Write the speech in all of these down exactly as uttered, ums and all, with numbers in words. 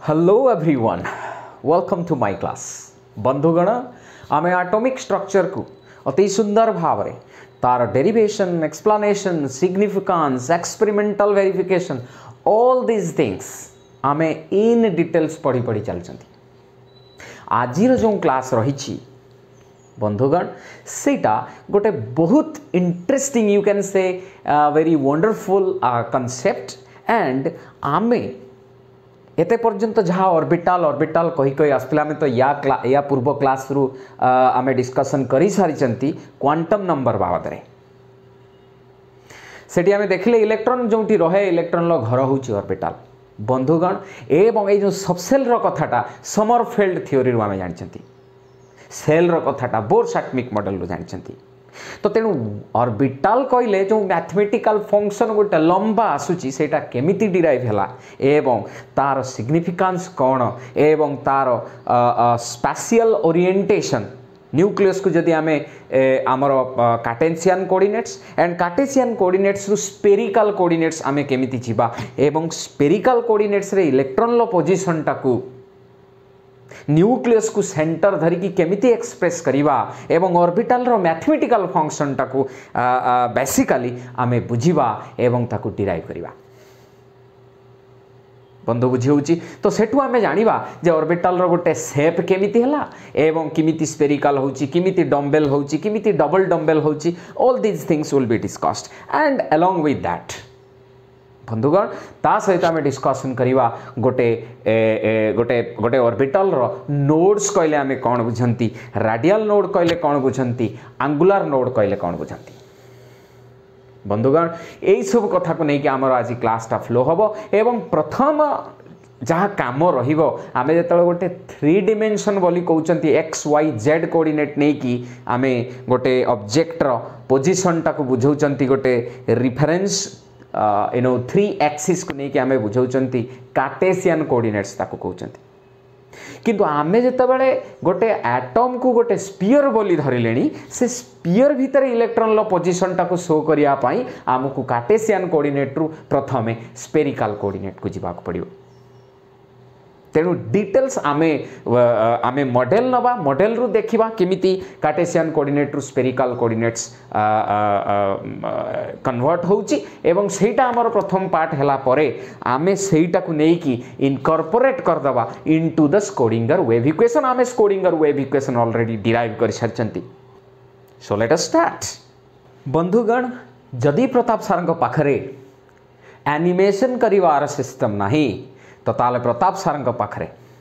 Hello everyone, welcome to my class. बंधुगण, आमे atomic structure को अति सुंदर भाव रे तार derivation, explanation, significance, experimental verification, all these things आमे इन डिटेल्स पढ़ी पढ़ी चलचंती। आजिर जो क्लास रही बंधुगण सेटा गोटे बहुत interesting, you can say very wonderful concept and आमे एते पर्यंत जहाँ ऑर्बिटल ऑर्बिटल कही कही आसला आम तो या क्ला या पूर्व क्लास रु आमे डिस्कशन करी सारी क्वांटम नंबर बाबद रे सेठी आमे देखले इलेक्ट्रॉन जोटी रहे इलेक्ट्रॉन लो घर होची ऑर्बिटल बंधुगण। एवं ये जो सबसेल रो कथाटा समरफेल्ड थ्योरी रु आमे जानिचंती, सेल रो कथाटा बोर्स एटॉमिक मॉडल रु जानिचंती। तो तेणु ऑर्बिटल कहले जो मैथमेटिकल फंक्शन गोटे लंबा आसूची सेटा केमिति डिराइव हैला एवं तार सिग्निफिकेंस कौन एवं तार स्पेशियल ओरिएंटेशन न्यूक्लियस को जदि आमे आमर Cartesian coordinates and Cartesian coordinates रु स्फेरिकल कोऑर्डिनेट्स आमे केमिति जीवा एवं स्फेरिकल कोऑर्डिनेट्स रे इलेक्ट्रॉन लो पोजीशन टाकू न्यूक्लियस को सेंटर धरिकी केमिति एक्सप्रेस करिवा एवं ऑर्बिटल रो मैथमेटिकल फंक्शन टाकू बेसिकली आमे बुझिवा एवं ताकू डिराइव करिवा। बंधु बुझी होची तो सेठू आमे जानिबा जे ऑर्बिटल रो गोटे शेप केमिति हला एवं किमिति स्फेरिकल होची, किमिति डम्बेल होची, किमिति डबल डम्बेल होची, all these things will be discussed and along with that बंधुगण ता सहित आम डिस्कसन करिवा गोटे ए, ए, गोटे गोटे ऑर्बिटल रो नोड्स कहले आमे कौन बुझंती, रेडियल नोड कहले कौन बुझंती, एंगुलर नोड कहले कौन बुझंती। बंधुगण यही सब कथा को नहीं कि आमर आज क्लासटा फ्लो हबो एवं प्रथम जहाँ काम रहिबो आमे जेतले गोटे थ्री डिमेंशन बोली कहउचंती एक्स वाई जेड कोऑर्डिनेट नहीं कि आमे गोटे ऑब्जेक्ट रो पोजीशन टाको बुझौचंती गोटे reference you know three axis को नहीं कि आमे बुझौचंती कार्टेशियन कोऑर्डिनेट्स ताको कहउचंती। किंतु आमे जेतबेले गोटे एटम को गोटे स्फीयर बोली धरिलेनी से स्फीयर भितर इलेक्ट्रॉन लो पोजीशन टाको शो करिया पई आमको कार्टेशियन कोऑर्डिनेट रु प्रथमे स्फेरिकल कोऑर्डिनेट को जिबाक पड़ियो। तेणु डिटेल्स आमे आमे मॉडल नबा, मॉडल रु देखिबा केमिति कार्टेशियन कोऑर्डिनेट रु स्फेरिकल कोऑर्डिनेट्स कन्वर्ट होउची एवं सेटा हमर प्रथम पार्ट हला परे आमे सेटा को नै कि इनकॉर्पोरेट कर दबा into the Schrodinger wave equation. आमे Schrodinger wave equation already derive कर सारचंती। So let us start. बंधुगण जदि प्रताप सारंग पाखरे एनिमेशन करिवार सिस्टम नाही तो ताले प्रताप सारंग पाखरे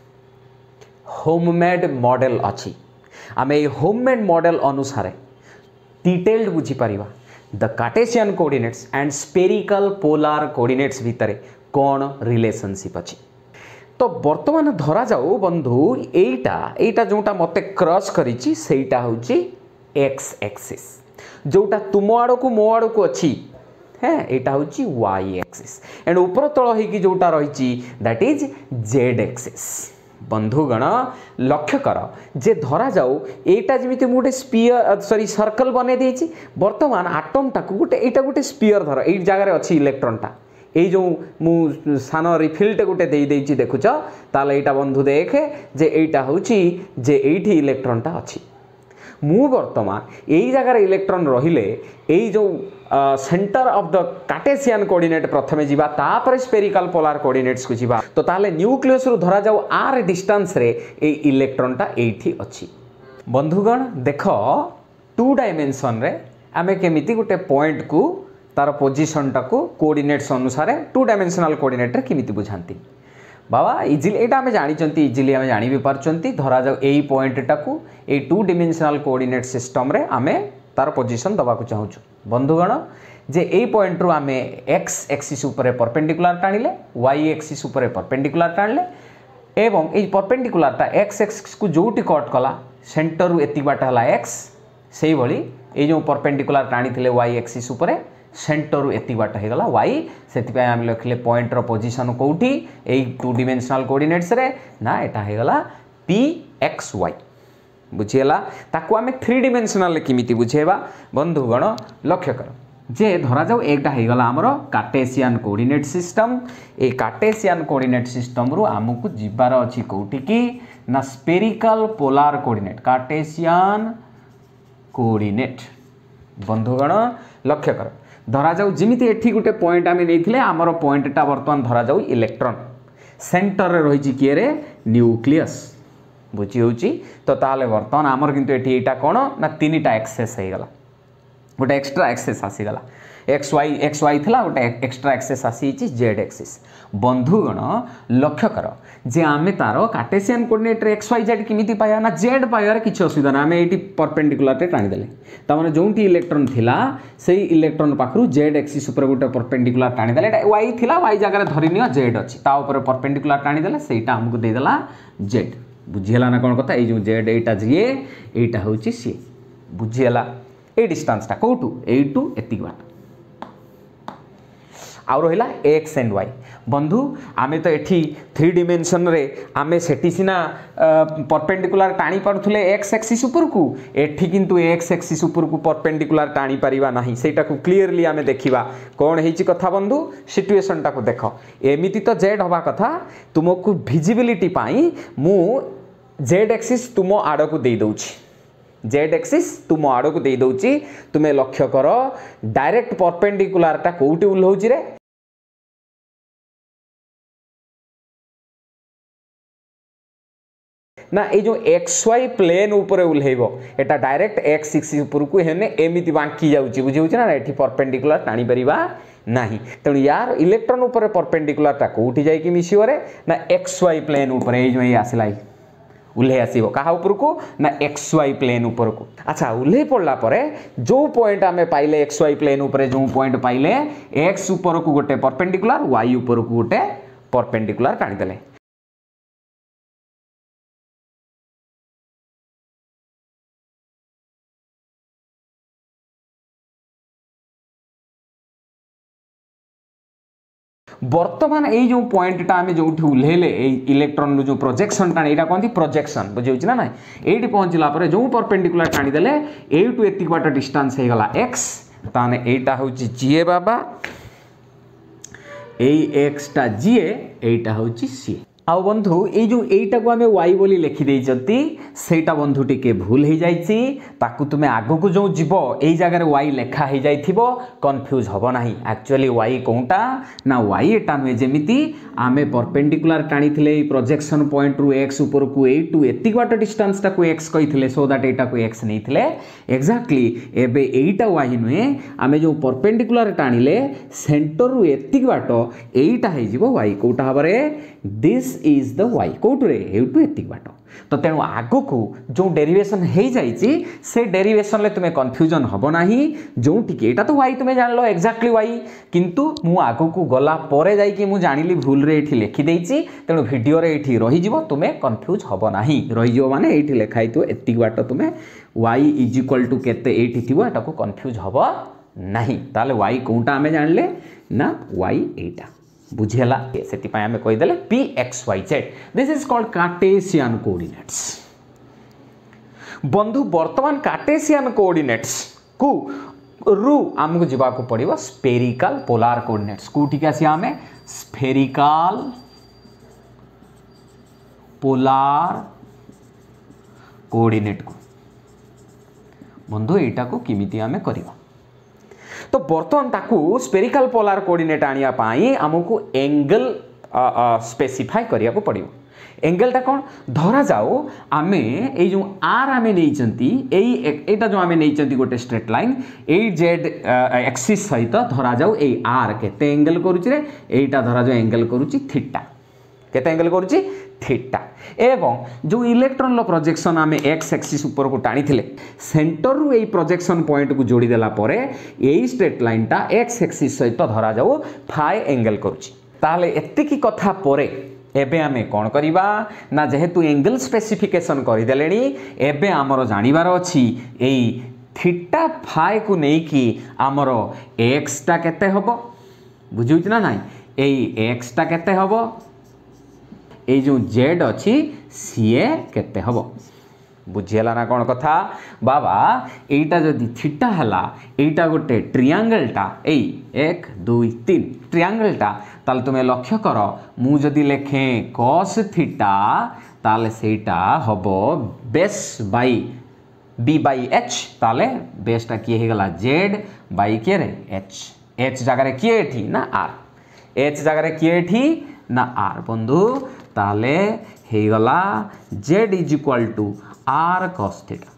होममेड मॉडल अच्छी। आम ये होममेड मॉडल अनुसार डिटेल्ड बुझी पारिबा the Cartesian coordinates and spherical polar coordinates भितर कौन रिलेशनशिप अच्छी। तो वर्तमान धरा जाऊ बंधु एटा एटा जोटा मते क्रॉस करिछि सेटा होछि एक्स एक्सिस, जोटा तुम आड़ को मो आड़ को अच्छी है एटा होची वाई एक्सिस एंड ऊपर तल होगी जोटा रही दैट इज जेड एक्सिस। बंधुगण लक्ष्य कर जे धरा जाऊ एटा जमिति गोटे स्फीयर सॉरी सर्कल बने देछि वर्तमान आटम टाकू गोटे एटा गोटे स्फीयर धर एई जगह अच्छी इलेक्ट्रॉन टा ये जो मु सान रिफिल्ट गोटे दे देछि देखुछ ताले एटा बंधु देखे जे एटा होची जे एठी इलेक्ट्रॉन टा अच्छी मु वर्तमान यही जगह इलेक्ट्रॉन रहिले यही जो center of the Cartesian coordinate प्रथमे जीवा तापर स्फेरिकल पोलार कोऑर्डिनेट्स को जीवा तो ताले न्यूक्लियस रु धरा जाऊ आर डिस्टेंस रे ए इलेक्ट्रॉन टा एठी अछि। बंधुगण देख टू डायमेंशन रे आमे केमिति गोटे पॉइंट को तार पोजीशन टा को कोऑर्डिनेट्स अनुसार टू डायमेंशनल कोऑर्डिनेट रे केमिति बुझांती बाबा इजिली एटा आमे जानिचंती इजिली आमे जानि भी पारचंती धरा जाऊ एई पॉइंट टाकू ए टू डिमेंशनल कोऑर्डिनेट सिस्टम रे आमे तार पोजीशन दबा को चाहूछु। बंधुगण जे ए पॉइंट रु आमे एक्स एक्सिस ऊपर परपेंडिकुलर टाणिले वाई एक्सिस ऊपर परपेंडिकुलर टाणिले एवं ए परपेंडिकुलर टा एक्स एक्सिस को जोटी कट कला सेंटर रु एति बाट हला एक्स सेही भली ए जो परपेंडिकुलर टाणिथिले वाई एक्सिस ऊपर सेंटर रु एति बाट हे गला वाई सेति आम लिखले पॉइंट रो पोजीशन कोठी ए टू डिमेंशनल कोऑर्डिनेट्स रे ना एटा हे गला पी एक्स वाई बुझीला ताको आमे थ्री डिमेंशनल किमिति बुझेबा। बंधुगण लक्ष्य कर जे धरा जाऊ एटा हो गला आमर कार्टेशियन कोऑर्डिनेट सिस्टम। ए कार्टेशियन कोऑर्डिनेट सिस्टम रु आमको जिबार अछि कोठी की ना spherical polar coordinate Cartesian coordinate. बंधुगण लक्ष्य कर धरा जाऊ जिमिति एठी गुटे पॉइंट आमे नेइथिले आमर पॉइंटटा वर्तमान धरा जाऊ इलेक्ट्रॉन सेंटर रे रही किए रे न्यूक्लियस बुझी होची। तो ताले वर्तमान आमर किंतु एठी एटा कोन ना तीनटा एक्सेस हे गला गोटे एक्स्ट्रा एक्सेस आसीगला एक्स वाई एक्स वाई थिला गोटे एक्स्ट्रा एक्सेस आसी जेड एक्सिस। बंधुगण लक्ष्य कर जे आमे तार कार्टेशियन कोऑर्डिनेट रे एक्स वाई जेड किमिति पाया ना जेड पायार किछि असुविधा ना आमे एटी परपेंडिकुलर रे टाणी देले ता माने जोंटी इलेक्ट्रॉन थिला सेही इलेक्ट्रॉन पाखरु जेड एक्सिस ऊपर गोटे परपेंडिकुलर टाणी देले एटा वाई थिला वाई जगह रे धरि नियो जेड अछि ता ऊपर परपेंडिकुलर टाणी देले सेटा हमकु दे देला जेड। बुझियला ना कोन कथा ए जो जेड एटा जीए एटा होची सी बुझियला ए डिस्टेंस टा कोटू ए टू एतिक बाट आउ रहिला एक्स एंड वाई। बंधु आमे तो एठी थ्री डिमेंशन रे आमे सेठी सिना परपेंडिकुलर टाणी पारुथले एक्स एक्सिस ऊपर को एठी किंतु एक्स एक्सिस ऊपर को परपेंडिकुलर टाणी परिबा नाही सेटा को क्लियरली आमे देखिबा कोन हेची कथा। बंधु सिचुएशन टा को देखो एमिति तो जेड हवा कथा तुमको विजिबिलिटी पाई मु जेड एक्सिस तुम आड़ को दे दउछि जेड एक्सिस तुम आड़ को दे दउछि तुमे लक्ष्य कर डायरेक्ट परपेंडिकुलर टा कोउटी उल्होछि रे ना ये जो एक्स वाई प्लेन ऊपर उल्हेबो एटा डायरेक्ट एक्स एक्सिस ऊपर को हेने एमिति बांकी जाउछि बुझि होछि ना एठी परपेंडिकुलर टाणी परिबा नाही तेणु यार इलेक्ट्रॉन ऊपर परपेंडिकुलर टा कोउठी जाई कि मिसियो रे ना एक्स वाई प्लेन ऊपर ए जो ये आसला उल्हे आसीबो कहा ऊपर को ना एक्स वाई प्लेन ऊपर को। अच्छा उल्हे पड़ला परे जो पॉइंट आमे पाइले एक्स वाई प्लेन ऊपर जो पॉइंट पाइले एक्स ऊपर को गोटे परपेंडिकुलर वाई ऊपर को गोटे परपेंडिकुलर टाणी देले। बर्तमान ये जो पॉइंट आम जो उल्हेले इलेक्ट्रॉन जो प्रोजेक्शन टाणी यहाँ कहते प्रोजेक्शन बुझे ना ना ये पहुँचला जो परपेंडिकुलर टाणी देले एटू एतिक बाट डिस्टेंस हो गला एक्स ताने एटा हूँ जीए बाबा ए एक्स टा जीए एटा हूँ सी। आउ बंधु ये जो एटा को आमे वाई बोली लिखि देइचंती सेटा बंधु टिके भूल हो जाइछि ताकू तुमे आगो को जो जीव ए जगह वाई लेखा हो जाइथिबो कंफ्यूज हबो नाही एक्चुअली वाई कोंटा ना वाई एटा नुए जेमिति आमे परपेंडिकुलर टाणी थिले प्रोजेक्शन पॉइंट रु एक्स ऊपर को ए टू एतिक बाट डिस्टेंस टा को एक्स कहिथिले सो दैट एटा को एक्स नैथिले एक्जेक्टली एबे एटा वाई नुए आमे जो परपेंडिकुलर टाणीले सेंटर रु एतिक बाट एटा हे जीवो वाई कोटा हबरे दिस इज द वाई कोटरे हेउटू एतिक बाट तो तेणु आगो को जो डेरिवेशन हो जाइए से डेरिवेशन ले तुम्हें कन्फ्यूजन हबो नाही जो टिके एटा तो वाई तुम्हें जान लो एक्जाक्टली वाई किंतु मु आगो को गला परे जाई कि मु जानिली भूल रे एठी लिखि देइछि तेणु वीडियो रे एठी रही जीवो तुम्हें कन्फ्यूज हबो नाही रही जीवो माने एठी लिखाई तो एतिक बाट तुम्हें वाई इज इक्वल टू केते एठी थिबो एटा को कन्फ्यूज हबो नाही ताले वाई कोंटा हमें जानले ना वाई एटा बुझेला से आम कहीदे P X Y Z this is called Cartesian coordinates. बंधु वर्तमान कार्टेशियन कोऑर्डिनेट्स को रु आमको जावाक पड़ो स्पेरिकल पोलार कोऑर्डिनेट्स कोठी के आसिया आमे स्फेरिकल पोलार कोऑर्डिनेट को बंधु एटा को किमिति आमे करिवा तो बर्तमान ताकू स्पेरिकल पोलार कोऑर्डिनेट आनिया पाई हमको एंगल स्पेसिफाई करिया को पड़ियो एंगलटा कौन धरा जाओ आमे ए जो आर आमे नैचंती एई एटा जो आमे नैचंती गोटे स्ट्रेट लाइन ए जेड एक्सिस सहित धरा जाओ ए आर केते एंगल करूची रे एटा धरा जाओ एंगल करूची थीटा केते एंगल करूची थीटा एवं जो इलेक्ट्रॉन लो प्रोजेक्शन आमे एक्स एक्सिस ऊपर को टाणी थिले सेंटर रु ए प्रोजेक्शन पॉइंट को जोड़ी देला परे एई स्ट्रेट लाइन टा एक्स एक्सिस सहित धरा जाओ फाई एंगल करूची ताले एतिकी कथा परे एबे आमे कोन करिबा ना जेहेतु एंगल स्पेसिफिकेशन करि देलेनी एबे हमरो जानिबार अछि एई थीटा फाई को नै कि हमरो एक्स टा केते हबो बुझुछ ना नाही एई एक्स टा केते हबो ए जो जेड अच्छी सीए केते हबो बुझीगला ना कौन कथा बाबा एटा जदि थीटा हला एटा गोटे ट्रियांगलटा ए एक दुई तीन ट्रियांगलटा ताल तुम लक्ष्य कर मु जदि लेखे कॉस थीटा ताले सेटा हबो base by B by H ताले बेसटा किए हे गला जेड बाई किए रे एच एच जगह किए एठी ना आर एच जगह किए एठी ना आर बंधु ताले हे गला Z is equal to R cos theta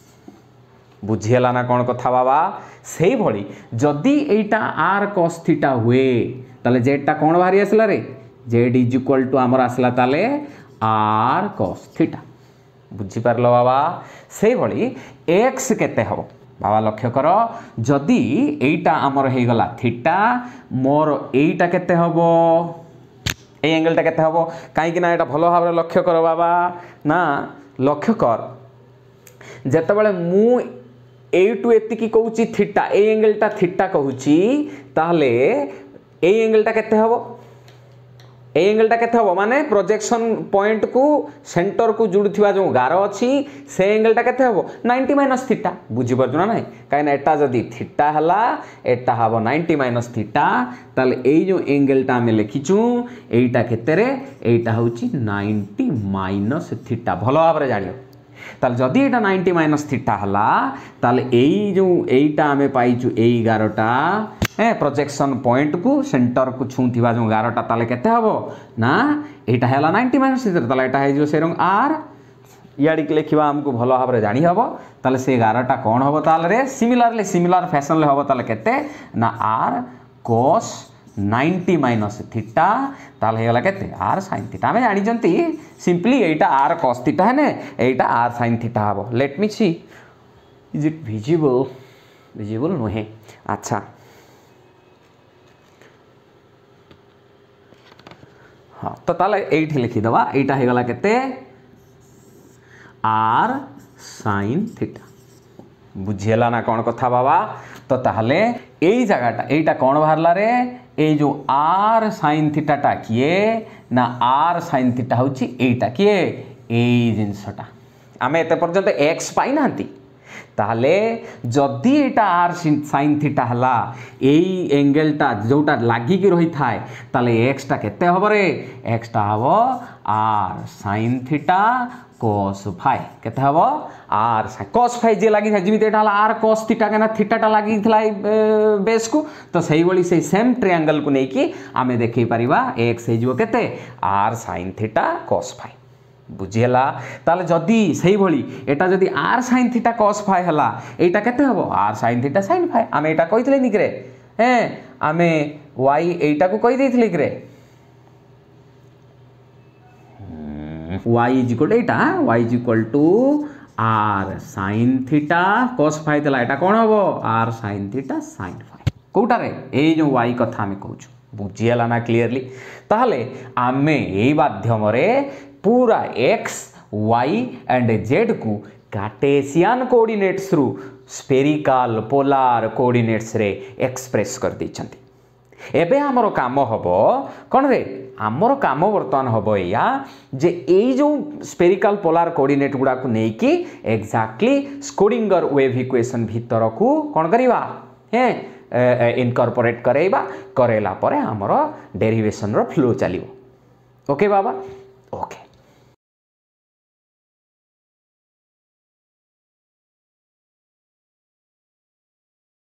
बुझीगला ना कौन कथा बाबा से भली जदि एटा आर कॉस थीटा हुए ताले जेडटा कौन बाहरी आसला रे जेड इज इक्वल टू आमर आसला ताले आर कॉस थीटा बुझी पारलो बाबा से भली एक्स केते हबो बाबा लक्ष्य कर जदि एटा आमर हे गला थीटा मोर एटा केते हबो ए एंगलटा केते हबो काई ना एटा भलो भाबरे लक्ष्य कर बाबा ना लक्ष्य कर जेतेबेले मु एटू एतिकी कहूची थीटा ए एंगलटा थीटा कहूची ताहले ए एंगलटा केते हबो ए एंगलटा केते हबो माने प्रोजेक्शन पॉइंट को सेंटर को जुड़ुथिबा जो गार अछि से एंगलटा केते हबो नाइंटी माइनस थीटा बुझी परजु ना नै काई ना एटा जदी थीटा हला एटा हबो नाइंटी माइनस थीटा ताले एई जो एंगलटा में लिखिचु एटा केते रे एटा होची नाइंटी माइनस थीटा भलो भाबरे जानियो ताले जदी एटा नाइंटी माइनस थीटा हला ताले एई जो एटा आमे पाइचु एई गारटा ए प्रोजेक्शन पॉइंट को सेंटर को छुंथिबा जो गारटा ताले केते हबो ना एटा हला नाइंटी माइनस थीटा ताले एटा हे जो सेरंग आर याडी के लिखिबा हमको भलो भाबरे जानि हबो ताले से गारटा कोन हबो ताले रे सिमिलरली सिमिलर फैशन ले हबो ताले केते ना R cos ninety minus theta ताल हे गला केते r sin थीटा हमें जानि जंती सिंपली एटा r cos थीटा है ने एटा r sin थीटा हबो let me see is it visible visible नहे अच्छा हाँ तो ताले एठी लिखि दवा एटा हे गला केते r sin थीटा बुझीगला ना कौन कथा बाबा तो ताहले एई जगहटा एटा कौन बाहरला रे ए जो r sin थीटाटा किए ना r sin थीटा होची एटा किए एई जिंसटा आमे एते पर्यंत x पाई नांती ताहले जदि एटा r sin थीटा हला एई एंगलटा जोटा लागी की रही थाए ताले x टा केते हबो रे x टा हबो r sin theta cos phi केते हबो r sin cos फाई जे लागी था जिमिते एटा हला r cos थीटा केना थीटा टा लागी थला बेस को तो सही बली से सेम ट्रायंगल को नै कि आमे देखै परिबा x हे जिवो केते r sin theta cos phi बुझीगला ताले जदि सही भली एटा जदि r sin theta cos phi हला एटा केते हबो r sin theta sin phi आमे एटा कहितले निकरे हैं आमे y एटा को कहि देथिले कि रे y is equal to Etah y is equal to r sin theta cos phi तला एटा कोन हबो r sin theta sin phi कोटा रे ए जो y कथा में कहूछु बुझीगला ना क्लियरली ताहले आमे एई माध्यम रे पूरा x y एंड z को कार्टेशियन कोऑर्डिनेट्स रु स्फेरिकल पोलार कोऑर्डिनेट्स रे एक्सप्रेस कर दैछंती एबे हमरो काम हबो कोन रे हमरो काम वर्तमान हबो या जे एई जो स्फेरिकल पोलार कोऑर्डिनेट गुडा को नै कि एक्जेक्टली स्क्रोडिंगर वेव इक्वेशन भीतर को कोन करिवा हे इनकॉर्पोरेट करेबा करेला परे हमरो डेरिवेशन रो फ्लो चलिवो ओके बाबा ओके